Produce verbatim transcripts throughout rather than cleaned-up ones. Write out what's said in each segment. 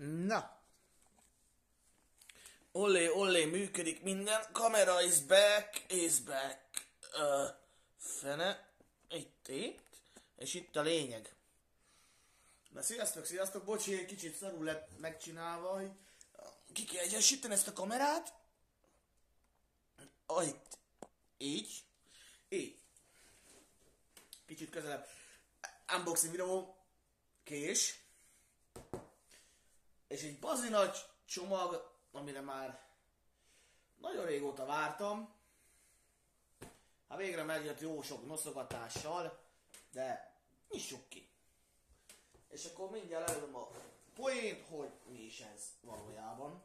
Na. Ollé, ollé, működik minden. Kamera is back, is back. Uh, fene. Itt, itt. És itt a lényeg. Na sziasztok, sziasztok. Bocsi, egy kicsit szarul lett megcsinálva, hogy ki kell egyesíteni ezt a kamerát. Ah, itt. Így. Így. Kicsit közelebb. Unboxing videó. Kés. És egy bazi nagy csomag, amire már nagyon régóta vártam. Hát végre megjött jó sok noszogatással, de nyissuk ki. És akkor mindjárt leülöm a poént, hogy mi is ez valójában.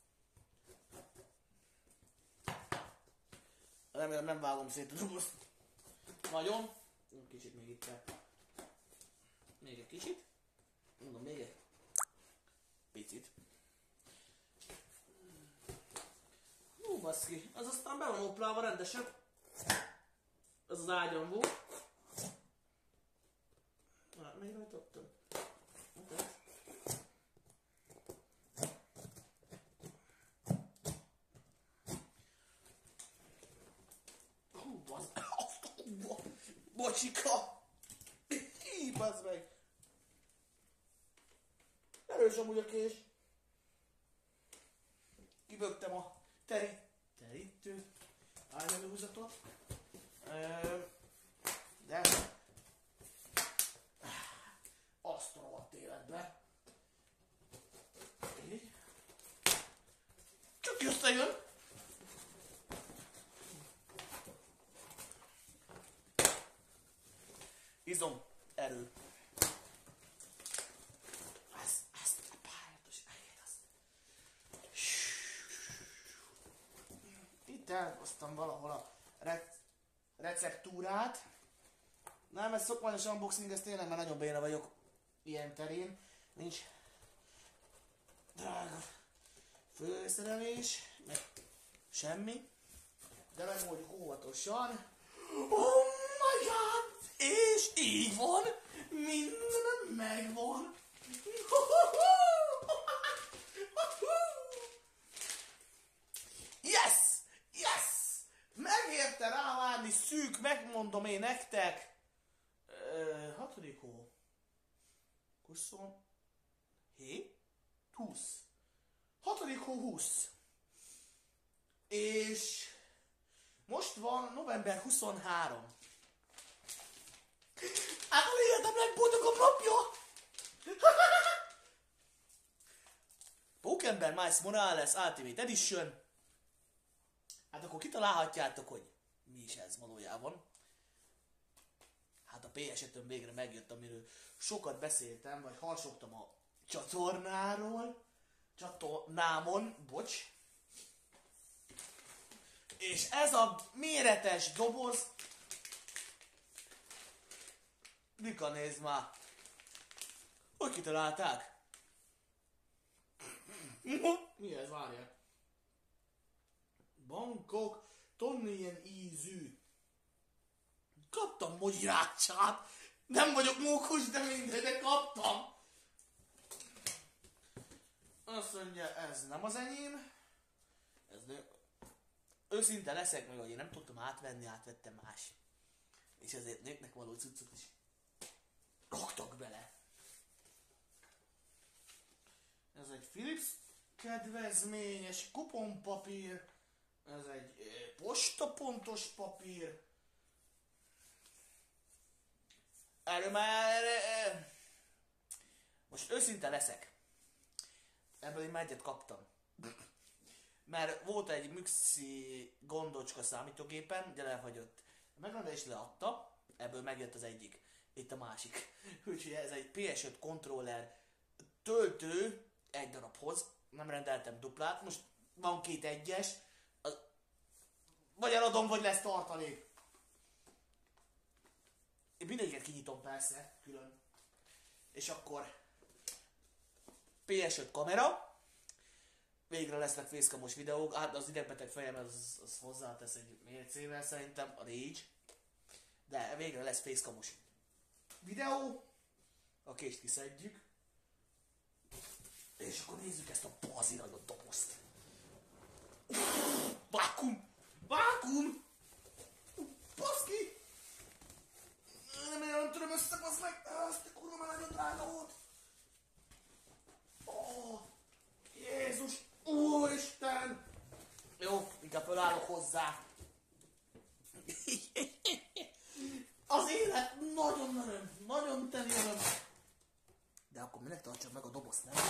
Remélem nem vágom szét a dobozt. Nagyon. Kicsit még itt. Még egy kicsit. Mondom, még egy picit. Hú, baszki, az aztán be van oplálva rendesen. Ez az ágyam volt. Hát, még rajta ottam. Okay. Hú, basz... Bocsika! Hí, bazd meg! Erős amúgy a kés. Kibögtem a teri... terítőt, ágyelőhúzatot. De... azt a rohadt életbe. Így. Csak összejön. Izom, erő. Itt elhoztam valahol a re- receptúrát. Nem, ez szokványos unboxing, ez tényleg már nagyon béna vagyok ilyen terén. Nincs drága főszerelés, meg semmi. De megoldjuk óvatosan. Oh my god! És így van! Minden megvan! Yes! Yes! Megérte rávárni, szűk, megmondom én nektek. Uh, hatodik hó. huszonhét? húsz. Hatodik hó húsz. És most van november huszonhárom. Hát a életem legboldogabb napja! Pokémon Miles Morales Ultimate Edition. Hát akkor kitalálhatjátok, hogy mi is ez valójában. Hát a pé es ötön végre megjött, amiről sokat beszéltem, vagy harsogtam a csatornáról. Csatornámon, bocs. És ez a méretes doboz. Mika, nézd már. Hogy kitalálták? Mi ez, várjál? Bangkok, tonnilyen ízű. Kaptam mogyirácsát. Nem vagyok mókus, de mindegy, de kaptam. Azt mondja, ez nem az enyém. Ez de... Őszinte leszek meg, hogy én nem tudtam átvenni, átvettem más. És ezért nőknek való cuccot is raktak bele. Ez egy Philips kedvezményes kuponpapír. Ez egy eh, postapontos papír. Erről már... Eh, most őszinte leszek. Ebből én már egyet kaptam. Mert volt egy Müxi gondocska számítógépen, ugye elhagyott. A megrendelést leadta, ebből megjött az egyik. Itt a másik. Úgyhogy ez egy pé es öt controller töltő egy darabhoz. Nem rendeltem duplát, most van két egyes. Az... vagy eladom, vagy lesz tartalék. Én mindegyiket kinyitom persze, külön. És akkor pé es öt kamera. Végre lesznek fészkamos videók. Hát az idegbeteg fejem az, az hozzátesz egy mércével szerintem, a Rage. De végre lesz fészkamos videó. A kést kiszedjük. És akkor nézzük ezt a baziragyott dobozt. Vákum! Vákum! Baszki! Nem, nem tudom összebasz meg! Azt a kurva már nagyon drága volt! Oh, Jézus! Úristen! Jó, inkább fölállok hozzá. Az élet nagyon öröm, nagyon teli öröm. De akkor minek tartsam meg a dobozt, nem?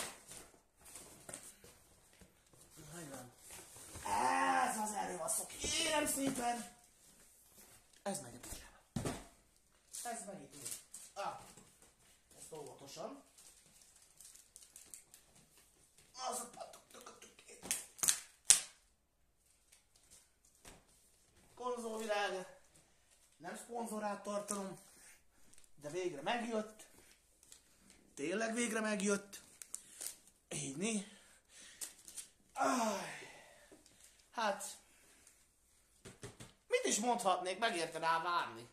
Nagyon. Ez az erő a szok. Kérem szépen! Ez megy a picsába. Ez megy itt. Ah, ezt óvatosan. Az a patok a tükét. Konzolvilág. Nem szponzorált tartalom, de végre megjött. Tényleg végre megjött. Így né. Hát, mit is mondhatnék, megérte rá várni.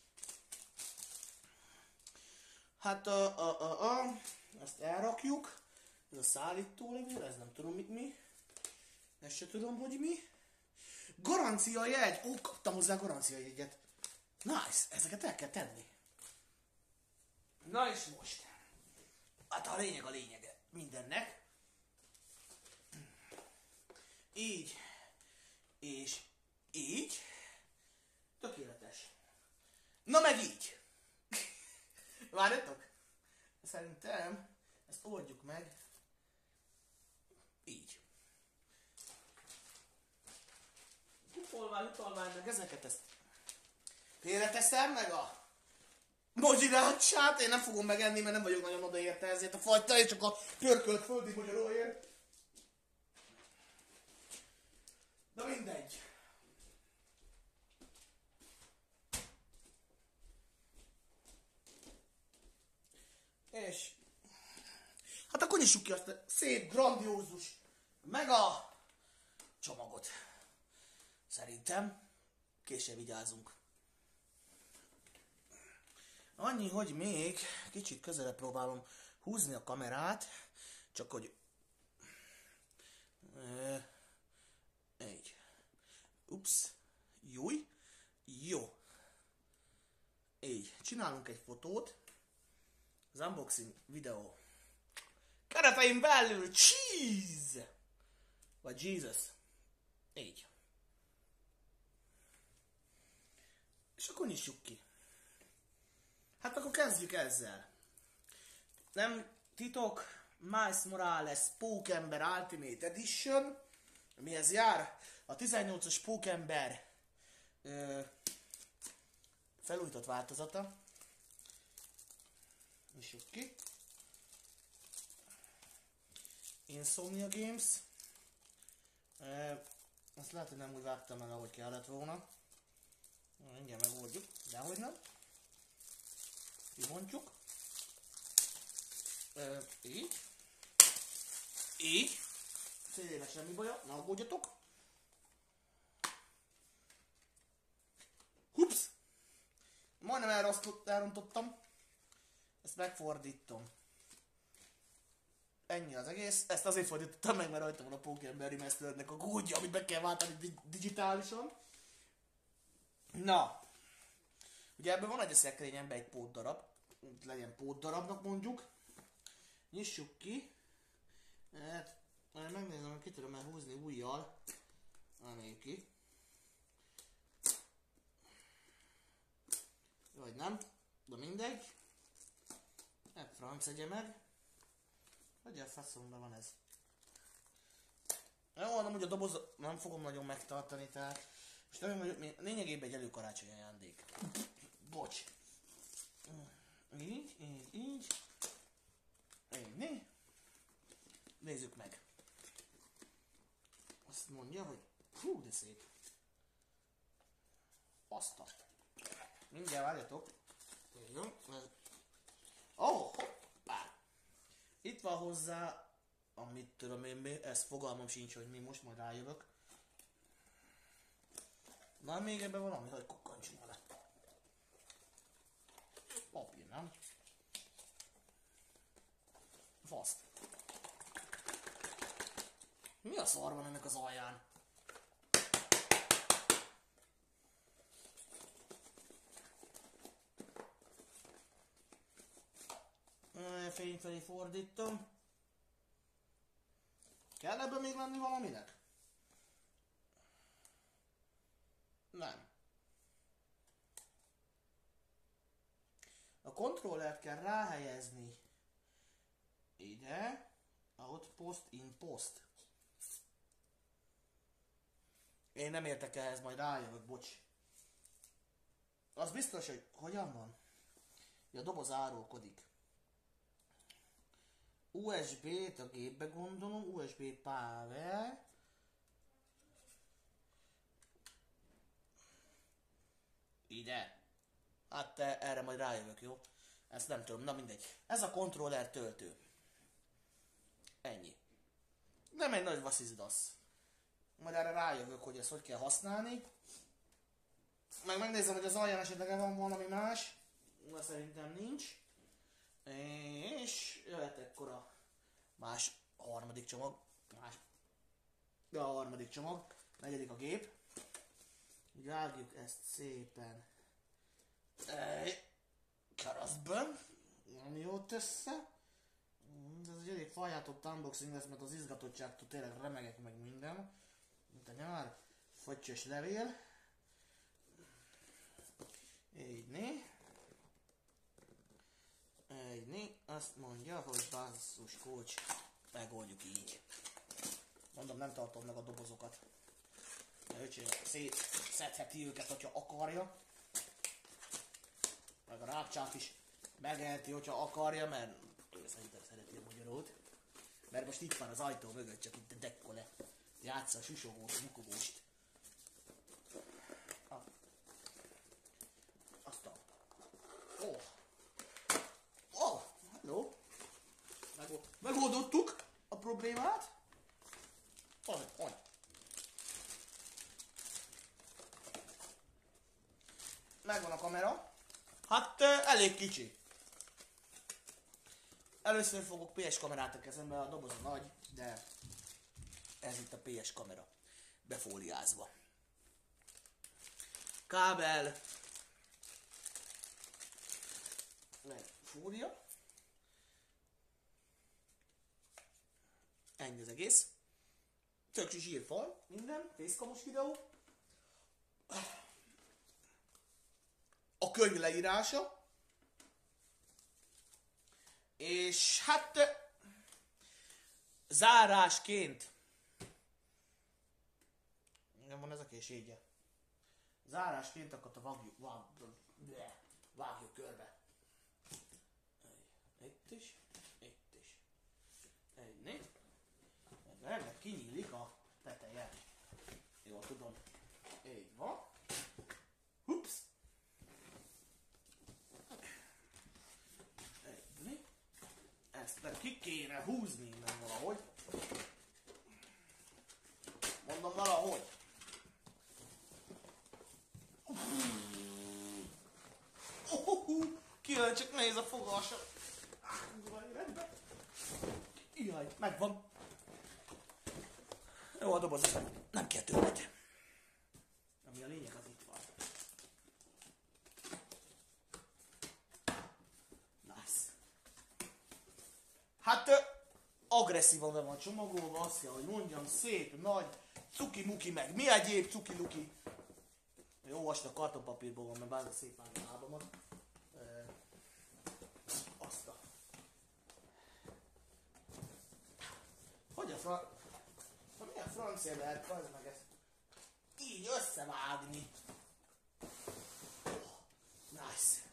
Hát, a, a, a, a, ezt elrakjuk. Ez a szállítólevél, ez nem tudom mit mi. Ezt se tudom, hogy mi. Garancia jegy! Ó, kaptam hozzá garancia jegyet. Nice, ezeket el kell tenni. Na és most. Hát a lényeg a lényege mindennek. Így. És így. Tökéletes. Na meg így. Várjatok. Szerintem ezt oldjuk meg. Így. Utalvány, utalvány, meg ezeket ezt félreteszem, meg a mogyirácsát, én nem fogom megenni, mert nem vagyok nagyon odaérte ezért a fajta, és csak a pörkölt földi magyaróért. De mindegy. És hát akkor nyissuk ki azt a szép, grandiózus, mega csomagot. Szerintem később vigyázunk. Annyi, hogy még kicsit közelebb próbálom húzni a kamerát, csak hogy e, így. Ups. Júj. Jó. Így. Csinálunk egy fotót. Az unboxing videó. Kereteim belül cheese! Vagy Jesus. Így. És akkor nyissuk ki. Hát akkor kezdjük ezzel. Nem titok, Miles Morales Pókember Ultimate Edition, mihez jár a tizennyolcas Pókember ö, felújított változata. Nyissuk ki. Insomnia Games. Ö, azt lehet, hogy nem úgy vágtam el, ahogy kellett volna. Mindjárt megoldjuk, dehogy nem. Kibontjuk. Ö, így. Így. Szélébe semmi baja, ne aggódjatok. Hups! Majdnem elrontottam. Ezt megfordítom. Ennyi az egész. Ezt azért fordítottam meg, mert rajta van a Pókember Remasterednek a kódja, amit be kell váltani digitálisan. Na. Ugye ebben van egy a szekrényemben egy pótdarab. Legyen pótdarabnak mondjuk. Nyissuk ki. Hát, majd megnézem, hogy ki tudom el húzni ujjal. Emeljük ki. Vagy nem. De mindegy. Hát franc egye meg. Hogy a faszomban van ez? Jó, nem, hogy a doboz nem fogom nagyon megtartani, tehát most nem vagyok, lényegében egy előkarácsony ajándék. Bocs. Így, így, így. Így, né? Nézzük meg. Azt mondja, hogy hú, de szép. Paszta. Mindjárt várjatok. Jó. Oh, hoppá. Itt van hozzá, amit tudom én, ez fogalmam sincs, hogy mi, most majd rájövök. Na, még ebben valami, hogy kukkancsunk vele. Papír, nem? Faszt. Mi a szar van ennek az alján? Fény felé fordítom. Kell ebből még lenni valaminek? Nem. A kontrollert kell ráhelyezni ide, outpost, inpost. Én nem értek ehhez, majd rájövök, bocs. Az biztos, hogy hogyan van? Ja, a doboz árulkodik. u es bé-t a gépbe gondolom, u es bé power. Ide. Hát te, erre majd rájövök, jó? Ezt nem tudom, na mindegy. Ez a controller töltő. Ennyi. Nem egy nagy vasszizdasz. Majd erre rájövök, hogy ezt hogy kell használni. Meg megnézem, hogy az alján esetleg van valami más. Na szerintem nincs. És jöhet ekkor a más a harmadik csomag. Más. Ja, a harmadik csomag. Negyedik a gép. Vágjuk ezt szépen. Keresztben. Nem jót össze. Ez egy elég fajhátott unboxing lesz, mert az izgatottságtól tényleg remegek meg minden. Mint a nyár. Fagyos levél. Így né. Így né. Azt mondja, hogy basszus kócs. Megoldjuk így. Mondom, nem tartom meg a dobozokat. Öcsém szedheti őket, hogyha akarja. Meg a rápcsát is megeheti, hogyha akarja, mert ő szerintem szereti a magyarót. Mert most itt van az ajtó mögött, csak itt a dekkole. Játsza a susogós, mukogóst. Ah. Azt a... Ó! Oh. Ó! Oh. Hello! Megold... Megoldottuk a problémát. Hogy, hogy? Megvan a kamera. Hát elég kicsi. Először fogok pé es kamerát a kezembe, a doboz a nagy, de ez itt a pé es kamera. Befóliázva. Kábel. Meg fólia. Ennyi az egész. Tök zsírfal, minden, fészkamos videó. A könyv leírása. És hát zárásként nem van ez a készségje. Zárásként akkor a vágjuk, vágjuk, vágjuk körbe. Itt is, itt is. Egy né. Ennek kinyílik a teteje. Jól tudom. Így van. Hups. Ezt meg ki kéne húzni innen valahogy. Mondom valahogy. Uh, Kijön, csak nehéz a fogása. Jaj, megvan. Jó, a doboz, nem kell többet. Ami a lényeg, az itt van. Hát agresszívan be van csomagolva, azt kell, hogy mondjam, szép, nagy, cuki-muki meg mi egyéb cuki-luki. Jó vastag kartonpapírból van, mert bármi szép állni a lábamat. E, azt a... Hogy a fran... Ha milyen francia lehet, az meg ezt így összevágni. Oh, nice.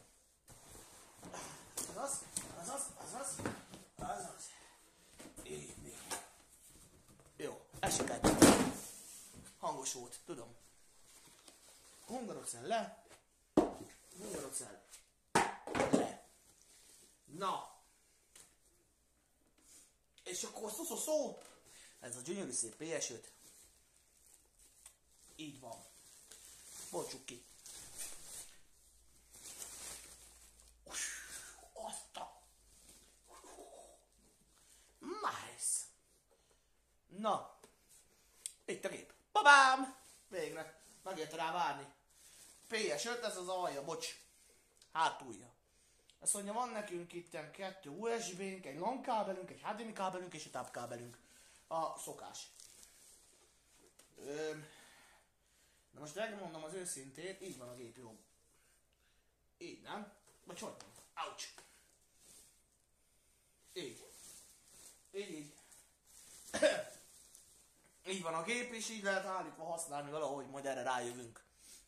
Azaz, azaz, azaz. Azaz. Így még. Jó, esik egy. Hangos volt, tudom. Hungarocell le. Hungarocell le. Na. És akkor szó, szó, szó. Ez a gyönyörű szép pé es öt. Így van. Bontsuk ki. Na, itt a gép. Babám! Végre. Megérte rá várni. pé es öt, ez az alja, bocs. Hátulja. Azt mondja, van nekünk itt kettő u es bé-nk, egy LAN kábelünk, egy há dé em i kábelünk és egy táp kábelünk. A szokás. Öm. Na most megmondom az őszintét, így van a gép jó. Így, nem? Vagy hogy van? Ouch! Így. Így, így. Így van a gép, és így lehet állítva használni valahogy, majd erre rájövünk.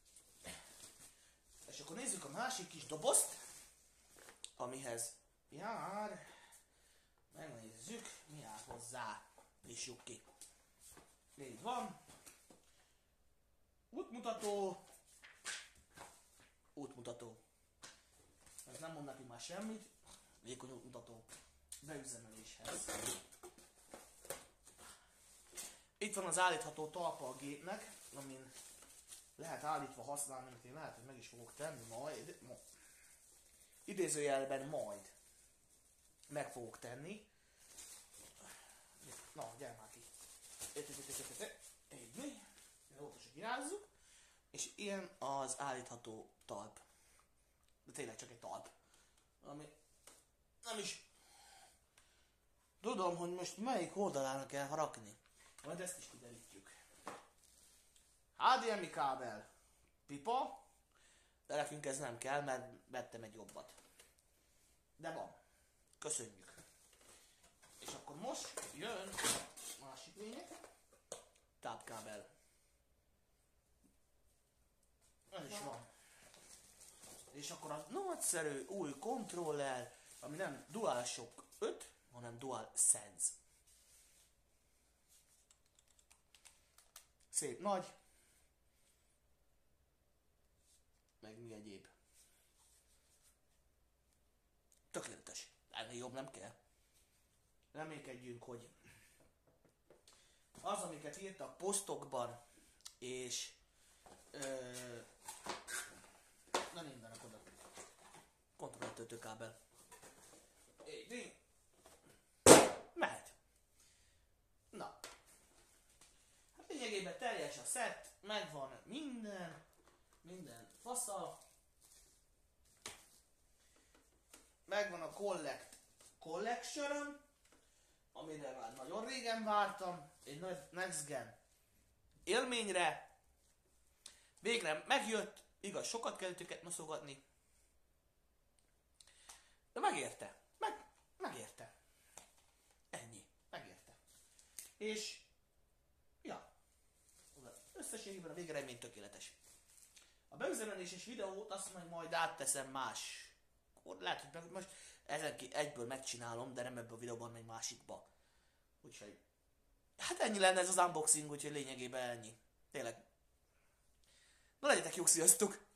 És akkor nézzük a másik kis dobozt, amihez jár. Megnézzük, mi jár hozzá. Nyissuk ki. Így van. Útmutató. Útmutató. Ez nem mond nekünk már semmit. Vékony útmutató. Beüzemeléshez. Itt van az állítható talpa a gépnek, amin lehet állítva használni, amit én lehet, hogy meg is fogok tenni majd. Ma. Idézőjelben majd meg fogok tenni. Na, gyere már ki. Így. Óvatosan kirázzuk. És ilyen az állítható talp. De tényleg csak egy talp. Ami nem is tudom, hogy most melyik oldalára kell rakni. Majd ezt is kiderítjük. há dé em i kábel. Pipa. De nekünk ez nem kell, mert vettem egy jobbat. De van. Köszönjük. És akkor most jön a másik lényeg. Tápkábel. Ez is van. És akkor a nagyszerű új kontroller, ami nem DualShock öt, hanem DualSense. Szép nagy. Meg mi egyéb. Tökéletes. Ennél jobb nem kell. Reménykedjünk, hogy az, amiket írtak posztokban, és ö, na mindenek oda. Kontrolltöltőkábel. Így. Mehet. Na. Hát lényegében teljes a szett, megvan minden, minden fasza. Megvan a Collect Collection, amire már nagyon régen vártam, egy nagy Next Gen élményre. Végre megjött, igaz, sokat kellett őket noszogatni, de megérte, meg, megérte. Ennyi, megérte. És, ja, összességében a végeredmény tökéletes. A beüzemeléses videót azt majd, majd átteszem más. Lehet, hogy most ezen ki egyből megcsinálom, de nem ebből a videóban, egy másikba. Úgyhogy, hát ennyi lenne ez az unboxing, úgyhogy lényegében ennyi. Tényleg. Na legyetek jók, sziasztok!